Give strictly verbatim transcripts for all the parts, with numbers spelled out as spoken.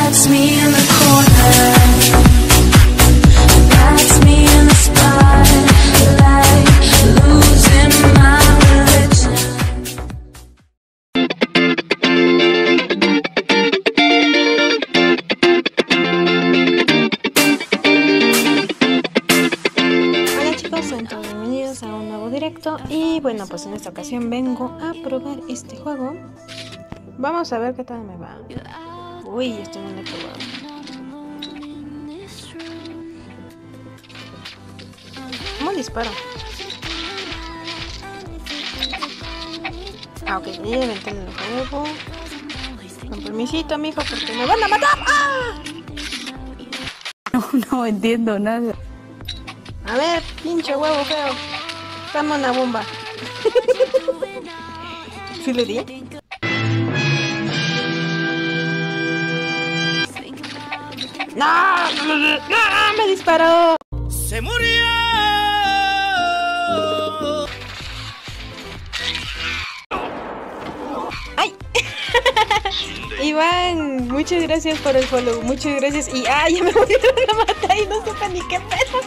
That's me in the corner. That's me in the spotlight, losing my religion. Hola chicos, sean todos bienvenidos a un nuevo directo. Y bueno, pues en esta ocasión vengo a probar este juego. Vamos a ver qué tal me va. Uy, esto no lo he probado. ¿Cómo disparo? Ah, ok, ya inventé el juego. Con permisito, mijo, porque me van a matar. ¡Ah! No, no entiendo nada. A ver, pinche huevo feo. Dame una bomba. ¿Sí le di? ¡No! ¡No! ¡Me disparó! ¡Se murió! ¡Ay! Iván, muchas gracias por el follow. Muchas gracias. Y ¡ay! Ya me volvieron a matar y no supe ni qué pedo.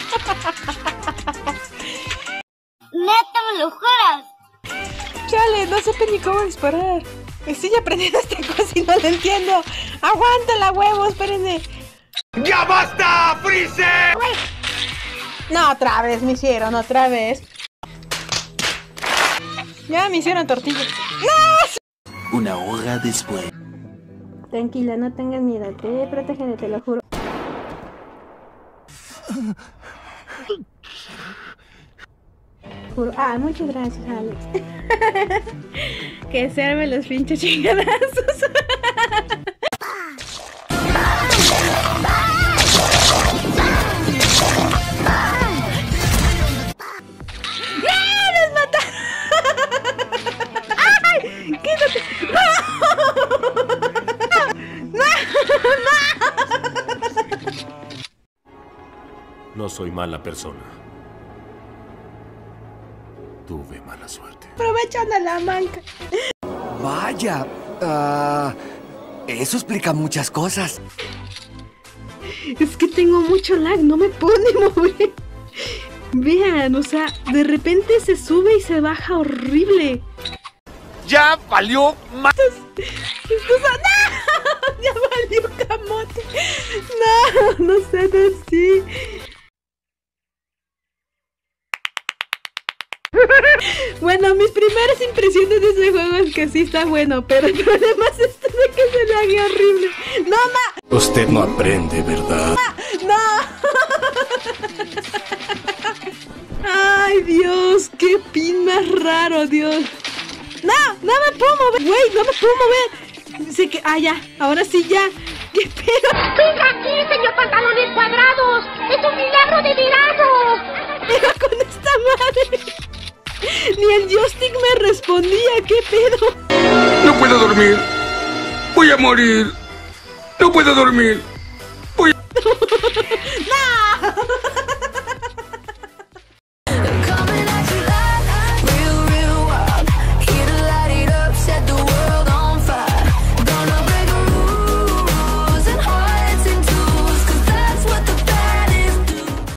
¿Neta me lo juras? Chale, no supe ni cómo disparar. Estoy aprendiendo esta cosa y no lo entiendo. ¡Aguántala, huevo! Espérenme. ¡Ya basta, Freezer! No, otra vez me hicieron, otra vez. Ya me hicieron tortillas. ¡No! Una hora después. Tranquila, no tengas miedo. Te protegeré, te lo juro. Juro. Ah, muchas gracias, Alex. Que se armen los pinches chingadazos. No soy mala persona. Tuve mala suerte. Aprovechan a la manca. Vaya, ah, eso explica muchas cosas. Es que tengo mucho lag, no me puedo ni mover. Vean, o sea, de repente se sube y se baja horrible. ¡Ya valió más! Esto, ¡no! Ya valió camote. No, no sean así. Bueno, mis primeras impresiones de ese juego es que sí está bueno, pero el problema es esto de que se lague horrible. ¡No, ma! Usted no aprende, ¿verdad? ¡No! ¡Ay, Dios! ¡Qué pin más raro, Dios! ¡No! ¡No me puedo mover! ¡Güey! ¡No me puedo mover! Sé que... ¡Ah, ya! ¡Ahora sí, ya! ¡Qué pedo! ¡Venga aquí, señor pantalones cuadrados! ¡Es un milagro de verano! ¡Era con esta madre! Ni el joystick me respondía. ¿Qué pedo? No puedo dormir. Voy a morir. No puedo dormir. Voy a... ¡No!